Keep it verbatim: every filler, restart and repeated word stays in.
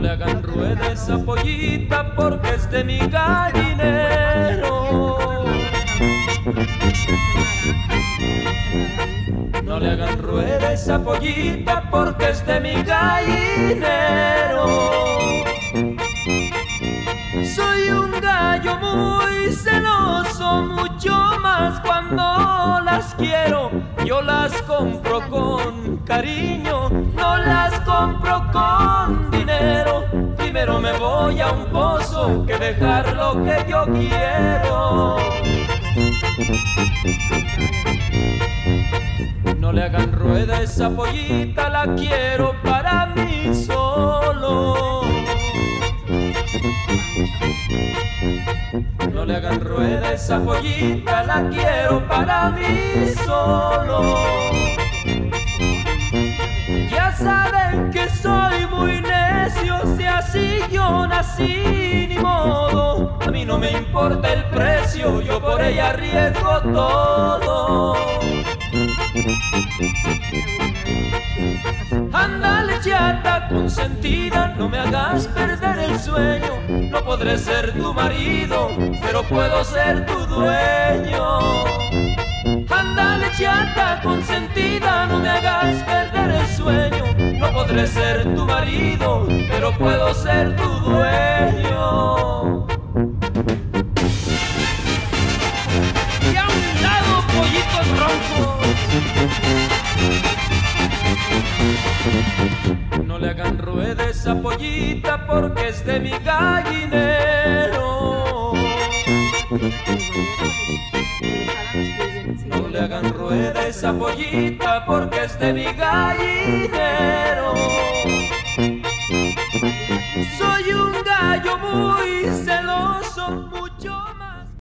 le hagan rueda esa pollita porque es de mi gallinero. No le hagan rueda esa pollita porque es de mi gallinero. Soy un gallo muy celoso, mucho más cuando las quiero. Yo las compro con cariño, no las compro con dinero. Primero me voy a un pozo que dejar lo que yo quiero. No le hagan rueda esa pollita, la quiero para mí solo. No le hagan rueda esa pollita, la quiero para mí solo. Ya saben que soy muy necio, si así yo nací, ni modo. A mí no me importa el precio, yo por ella arriesgo todo. Ándale chata consentida, no me hagas perder el sueño. No podré ser tu marido, pero puedo ser tu dueño. Ándale chata consentida, no me hagas perder el sueño. No podré ser tu marido, pero puedo ser tu dueño. Y a un lado, pollitos roncos. No le hagan rueda esa pollita porque es de mi gallinero. No le hagan rueda esa pollita porque es de mi gallinero. Soy un gallo muy celoso, muy